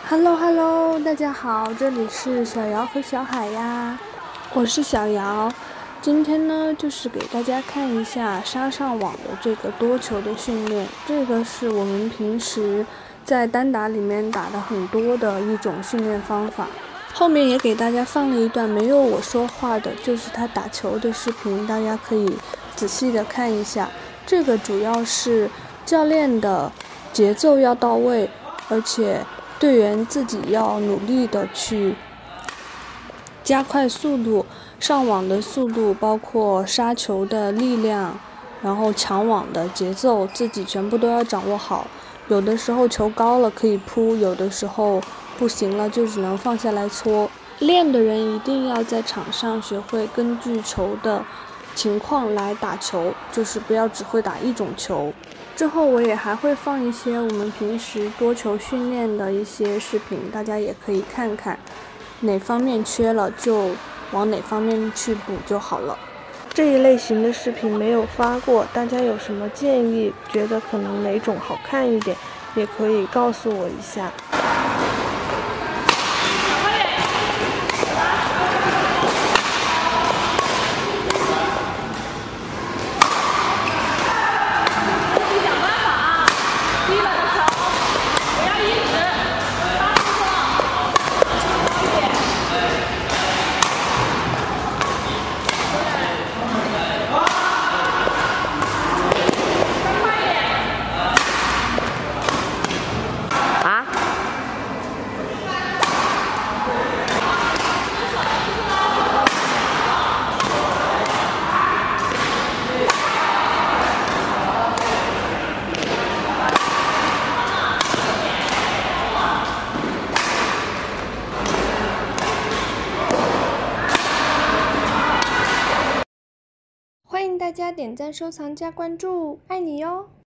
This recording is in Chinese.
Hello Hello， 大家好，这里是小姚和小海呀，我是小姚。今天呢，就是给大家看一下杀上网的这个多球的训练，这个是我们平时在单打里面打的很多的一种训练方法。后面也给大家放了一段没有我说话的，就是他打球的视频，大家可以仔细的看一下。这个主要是教练的节奏要到位，而且队员自己要努力的去加快速度，上网的速度，包括杀球的力量，然后抢网的节奏，自己全部都要掌握好。有的时候球高了可以扑，有的时候不行了就只能放下来搓。练的人一定要在场上学会根据球的情况来打球，就是不要只会打一种球。之后我也还会放一些我们平时多球训练的一些视频，大家也可以看看，哪方面缺了就往哪方面去补就好了。 这一类型的视频没有发过，大家有什么建议，觉得可能哪种好看一点，也可以告诉我一下。 欢迎大家点赞、收藏、加关注，爱你哟！